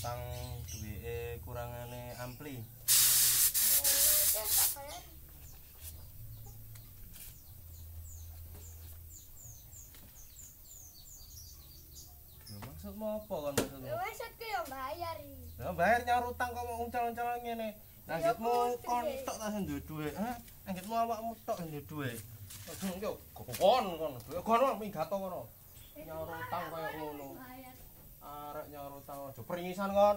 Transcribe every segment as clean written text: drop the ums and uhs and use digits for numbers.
utang duwike kurangane ampli. Maksudmu apa kan maksudmu? Maksudku ya bayar iki. Ya bayar nyaur utang kok mau uncal-uncal ngene. Anggitmu kon tok ta sing duwe dhuwit, ha? Anggitmu awakmu tok sing duwe dhuwit. Yo kon duwe kon minggato kono. Nyaur utang kaya ngono. Arek nyaur utang aja pringisan kon.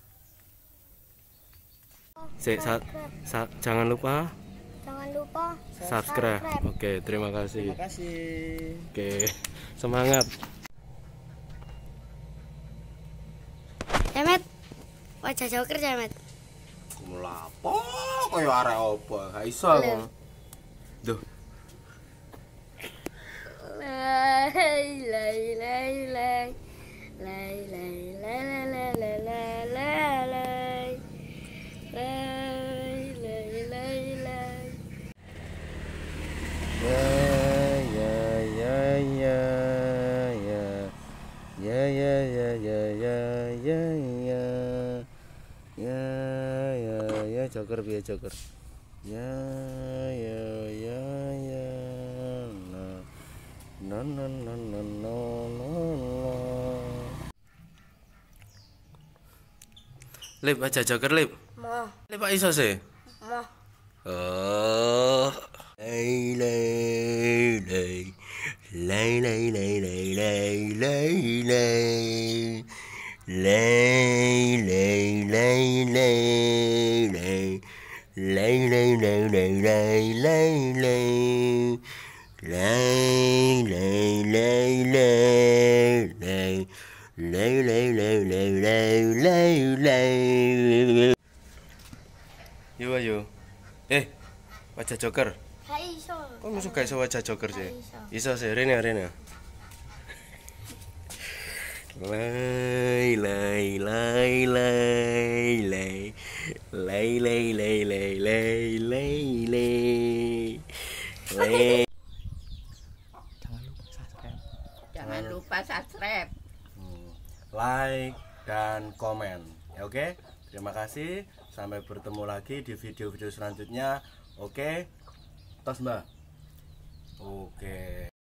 Jangan lupa subscribe. Oke, terima kasih. Terima kasih. Oke, semangat. Jamet. Wajah joker Jamet. Melapo kaya arek apa? Gak iso aku. Duh. Lay lay lay lay. Lay lay lay lay lay lay lay. Lay lay lay lay. Ya joker piye joker. Ya. No. Lip aja joker lip. Mau. Lip pak iso sih. Mau. Oh. Yo. Wajah joker. Gak iso. Kok musuh gak iso wajah joker sih? Iso. Iso sih, Rene. Lay. Jangan lupa subscribe. Like dan komen. Ya, oke. Terima kasih. Sampai bertemu lagi di video-video selanjutnya. Oke. Tos, Mbak. Oke.